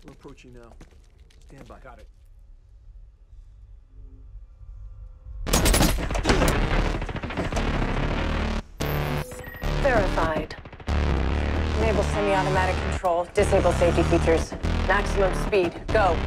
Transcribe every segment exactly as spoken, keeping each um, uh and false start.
We're approaching now. Stand by. Got it. Verified. Enable semi-automatic control. Disable safety features. Maximum speed. Go.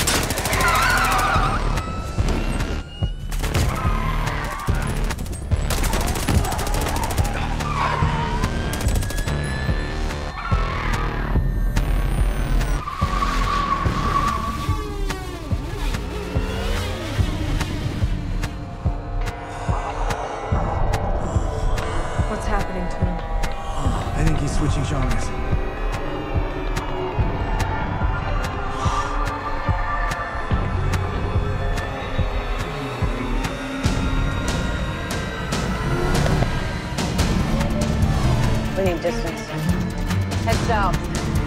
What's happening to him? I think he's switching genres. We need distance. Head south.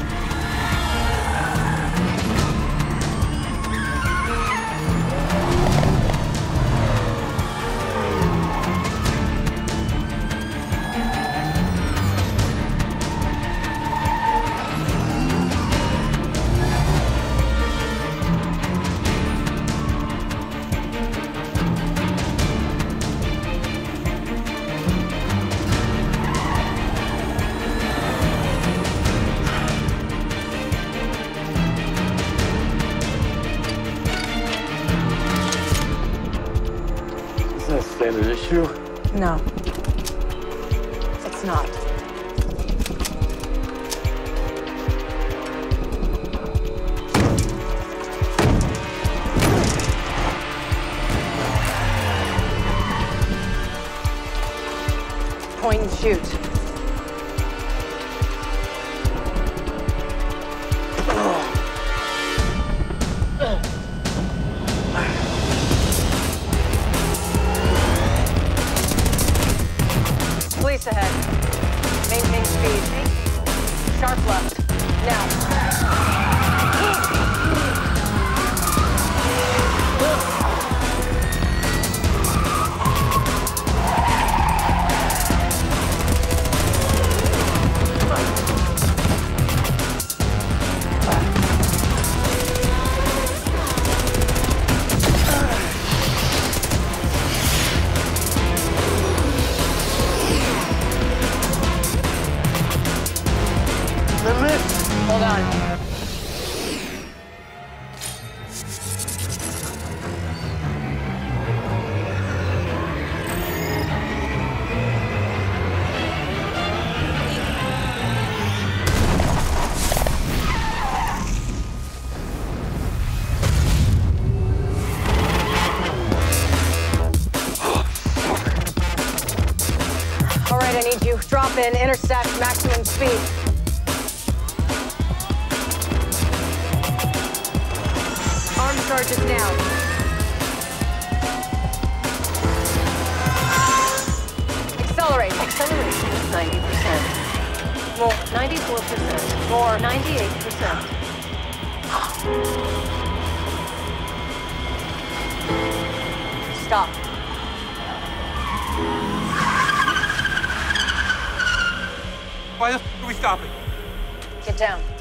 Is that a standard issue? No. It's not. Point and shoot. Police ahead. Maintain speed. Sharp left. Now. Hold on. All right, I need you. Drop in, intersect, maximum speed. Arm charges now. Accelerate. Acceleration is ninety percent. More. ninety-four percent. More. ninety-eight percent. Stop. Why the f are we stopping? Get down.